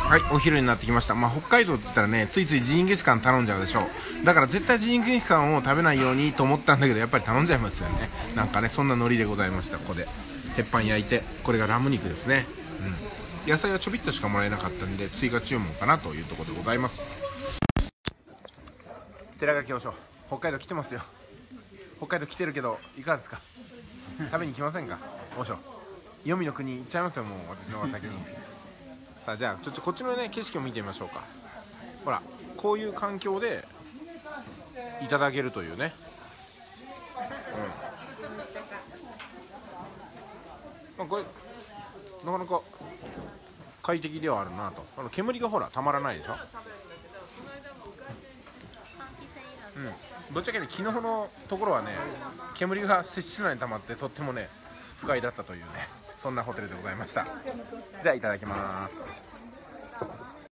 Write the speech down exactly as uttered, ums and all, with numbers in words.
はい、お昼になってきました。まあ、北海道って言ったらね、ついついジンギスカン頼んじゃうでしょう。だから絶対ジンギスカンを食べないようにと思ったんだけど、やっぱり頼んじゃいますよね。なんかね、そんなノリでございました。ここで鉄板焼いて、これがラム肉ですね。うん、野菜はちょびっとしかもらえなかったんで追加注文かなというところでございます。寺垣教授、北海道来てますよ。北海道来てるけどいかがですか。食べに来ませんか。おしょ、黄泉の国行っちゃいますよ、もう私の方が先に。さあ、じゃあちょっとこっちのね景色を見てみましょうか。ほら、こういう環境でいただけるというね。うん、まあ、これなかなか快適ではあるなと。あの煙がほらたまらないでしょ。うん、ぶっちゃけね、昨日のところはね、煙が室内に溜まってとってもね不快だったというね、そんなホテルでございました。じゃあいただきます。